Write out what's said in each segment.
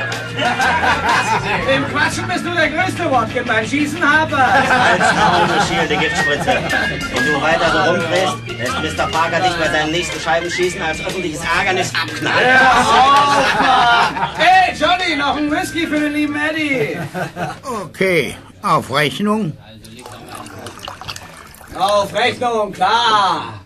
Im Quatschen bist du der größte Wortkind, beim Schießen Harper. Als Maul, du schielende Giftspritze. Wenn du weiter so rumdrehst, lässt Mr. Parker dich bei seinem nächsten Scheibenschießen als öffentliches Ärgernis abknallen. Ja, hey, Johnny, noch ein Whisky für den lieben Eddie. Okay, auf Rechnung. Auf Rechnung, klar.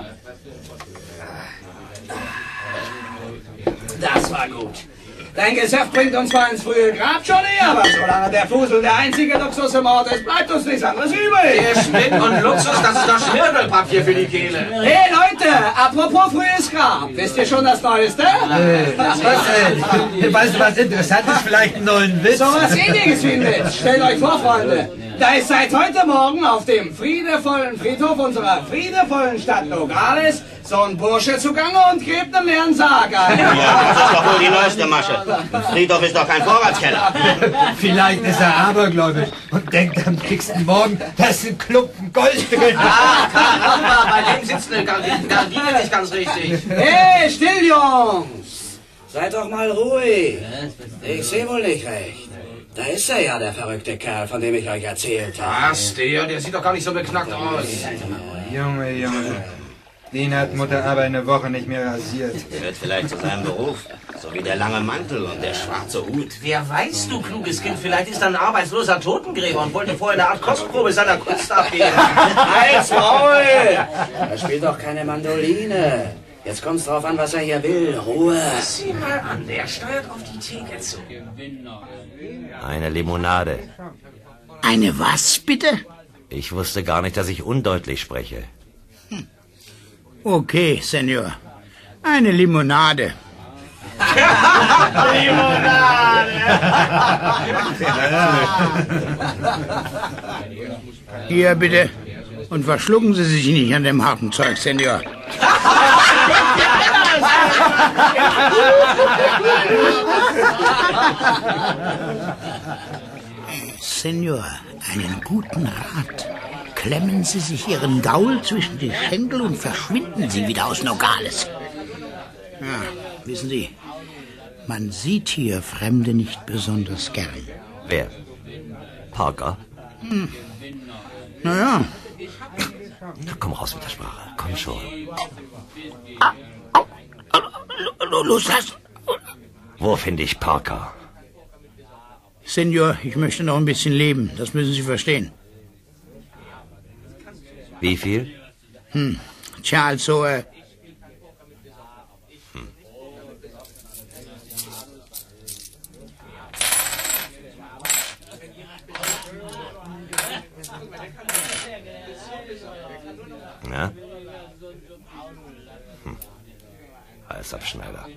Das war gut. Dein Geschäft bringt uns zwar ins frühe Grab, Johnny, aber solange der Fusel der einzige Luxus im Ort ist, bleibt uns nichts anderes übrig. Geschnitt und Luxus, das ist doch Schmirgelpapier für die Kehle. Hey Leute, apropos frühes Grab, wisst ihr schon das Neueste? Weißt du, was interessant ist? Vielleicht einen neuen Witz? So was Ähnliches wie ein Witz. Stellt euch vor, Freunde, da ist seit heute Morgen auf dem friedevollen Friedhof unserer friedevollen Stadt Nogales so ein Bursche zugange und gräbt einen leeren Sarg ein. Ja, das ist doch wohl die neueste Masche. Ein Friedhof ist doch kein Vorratskeller. Vielleicht ist er abergläubisch und denkt am nächsten Morgen, da ist ein Klumpen Gold drin. Ah, Caramba, bei dem sitzt eine Gardine nicht ganz richtig. Hey, still, Jungs! Seid doch mal ruhig. Ich sehe wohl nicht recht. Da ist er ja, der verrückte Kerl, von dem ich euch erzählt habe. Was, der sieht doch gar nicht so beknackt aus. Junge. Den hat Mutter aber eine Woche nicht mehr rasiert. Gehört vielleicht zu seinem Beruf. So wie der lange Mantel und der schwarze Hut. Wer weiß, du kluges Kind, vielleicht ist er ein arbeitsloser Totengräber und wollte vorher eine Art Kostprobe seiner Kunst abgeben. Halt's Maul! Er spielt doch keine Mandoline. Jetzt kommt's drauf an, was er hier will. Ruhe. Sieh mal an, der steuert auf die Theke zu. Eine Limonade. Eine was, bitte? Ich wusste gar nicht, dass ich undeutlich spreche. Okay, Senor. Eine Limonade. Hier, bitte. Und verschlucken Sie sich nicht an dem harten Zeug, Senor. Senor, einen guten Rat. Klemmen Sie sich Ihren Gaul zwischen die Schenkel und verschwinden Sie wieder aus Nogales. Ja, wissen Sie, man sieht hier Fremde nicht besonders gern. Wer? Parker? Naja. Na, komm raus mit der Sprache. Komm schon. Los, lass. Wo finde ich Parker? Senor, ich möchte noch ein bisschen leben. Das müssen Sie verstehen. Wie viel? Tja, also, Ja? Halsabschneider.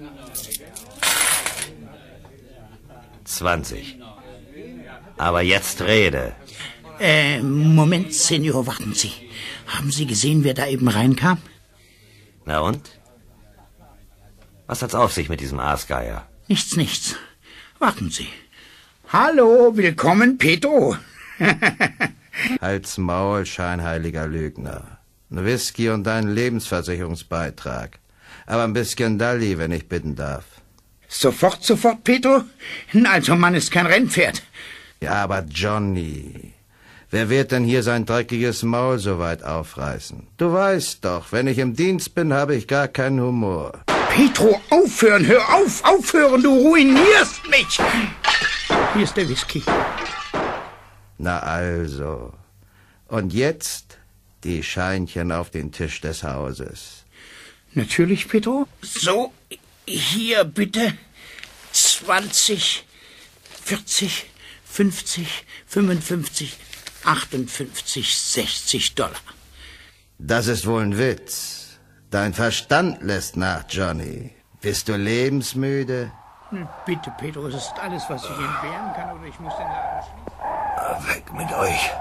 20. Aber jetzt rede. Moment, Senor, warten Sie. Haben Sie gesehen, wer da eben reinkam? Na und? Was hat's auf sich mit diesem Aasgeier? Nichts. Warten Sie. Hallo, willkommen, Pedro. Halt's Maul, scheinheiliger Lügner. Ein Whisky und einen Lebensversicherungsbeitrag. Aber ein bisschen Dalli, wenn ich bitten darf. Sofort, Pedro? Ein alter Mann ist kein Rennpferd. Ja, aber Johnny, wer wird denn hier sein dreckiges Maul so weit aufreißen? Du weißt doch, wenn ich im Dienst bin, habe ich gar keinen Humor. Pedro, aufhören, hör auf, aufhören, du ruinierst mich. Hier ist der Whisky. Na also. Und jetzt die Scheinchen auf den Tisch des Hauses. Natürlich, Pedro. So, hier bitte 20, 40, 50, 55, 58, 60 $. Das ist wohl ein Witz. Dein Verstand lässt nach, Johnny. Bist du lebensmüde? Bitte, Pedro, es ist alles, was ich entbehren kann, oder ich muss den Laden schließen. Weg mit euch.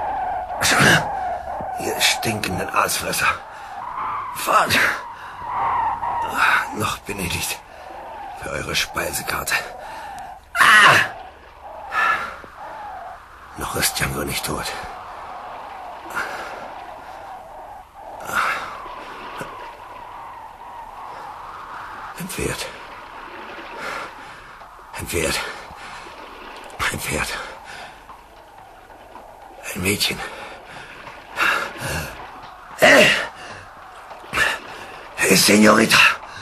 Ihr stinkenden Aasfresser. Fahrt. Noch bin ich nicht für eure Speisekarte. Noch ist Django nicht tot. Pferd. Ein Pferd. Ein Mädchen. Senorita.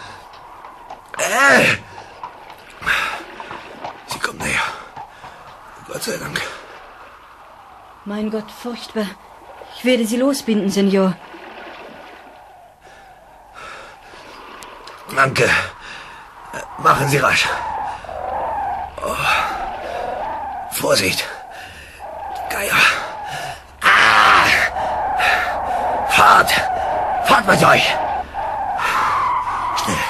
Sie kommt näher. Gott sei Dank. Mein Gott, furchtbar. Ich werde Sie losbinden, Senor. Danke. Machen Sie rasch. Oh. Vorsicht. Die Geier. Ah! Fahrt! Fahrt mit euch! Schnell.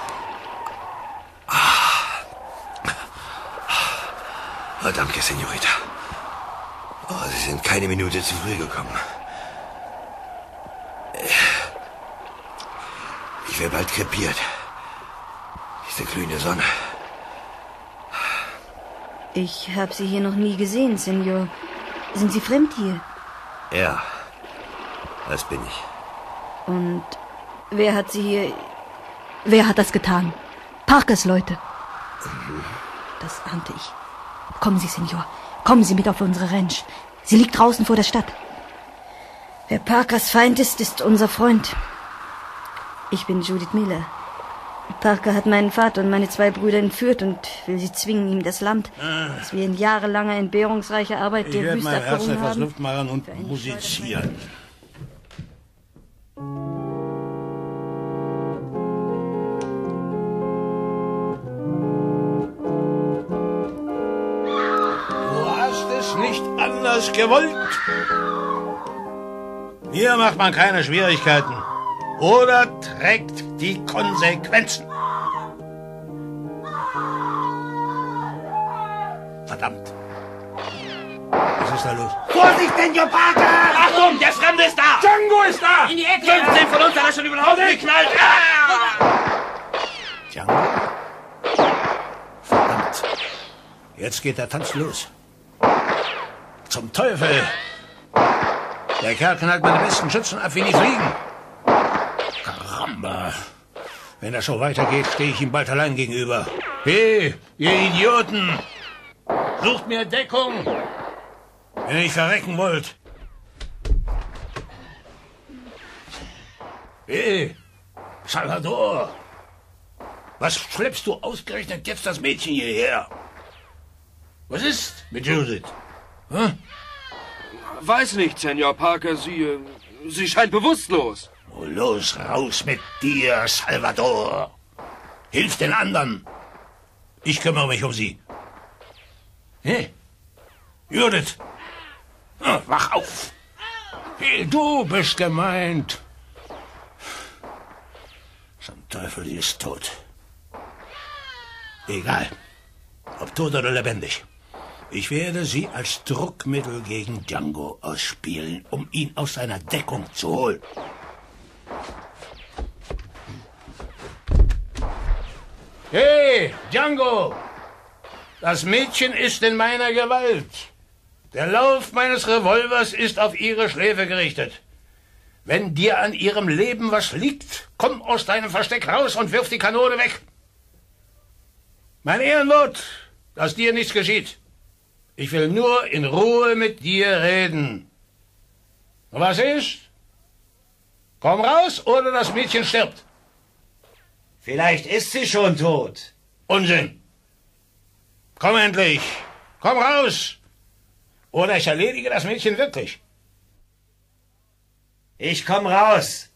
Oh, danke, Senorita. Oh, Sie sind keine Minute zu früh gekommen. Ich wäre bald krepiert. Diese glühende Sonne. Ich habe Sie hier noch nie gesehen, Senor. Sind Sie fremd hier? Ja, das bin ich. Und wer hat Sie hier... Wer hat das getan? Parkers Leute. Das ahnte ich. Kommen Sie, Senor. Kommen Sie mit auf unsere Ranch. Sie liegt draußen vor der Stadt. Wer Parkers Feind ist, ist unser Freund. Ich bin Judith Miller. Parker hat meinen Vater und meine 2 Brüder entführt und will sie zwingen, ihm das Land, das wir in jahrelanger entbehrungsreicher Arbeit der Wüste abgerungen haben. Ich werde mein Herz etwas Luft machen und musizieren. Du hast es nicht anders gewollt. Hier macht man keine Schwierigkeiten. Oder trägt die Konsequenzen. Verdammt. Was ist da los? Vorsicht, Senor Parker! Achtung, der Fremde ist da! Django ist da! In die Ecke! 15 von uns hat er schon über den Haufen geknallt! Django? Verdammt. Jetzt geht der Tanz los. Zum Teufel! Der Kerl knallt meine besten Schützen ab wie die Fliegen. Caramba. Wenn das so weitergeht, stehe ich ihm bald allein gegenüber. Hey, ihr Idioten! Sucht mir Deckung, wenn ihr nicht verrecken wollt. Hey, Salvador! Was schleppst du ausgerechnet jetzt das Mädchen hierher? Was ist mit Judith? Hm? Weiß nicht, Senor Parker. Sie scheint bewusstlos. Oh, los, raus mit dir, Salvador. Hilf den anderen. Ich kümmere mich um sie. Hey, Judith. Oh, wach auf. Hey, du bist gemeint. Zum Teufel, die ist tot. Egal, ob tot oder lebendig. Ich werde sie als Druckmittel gegen Django ausspielen, um ihn aus seiner Deckung zu holen. Hey, Django! Das Mädchen ist in meiner Gewalt. Der Lauf meines Revolvers ist auf ihre Schläfe gerichtet. Wenn dir an ihrem Leben was liegt, komm aus deinem Versteck raus und wirf die Kanone weg. Mein Ehrenwort, dass dir nichts geschieht. Ich will nur in Ruhe mit dir reden. Und was ist? Komm raus, oder das Mädchen stirbt. Vielleicht ist sie schon tot. Unsinn. Komm endlich. Komm raus. Oder ich erledige das Mädchen wirklich. Ich komm raus.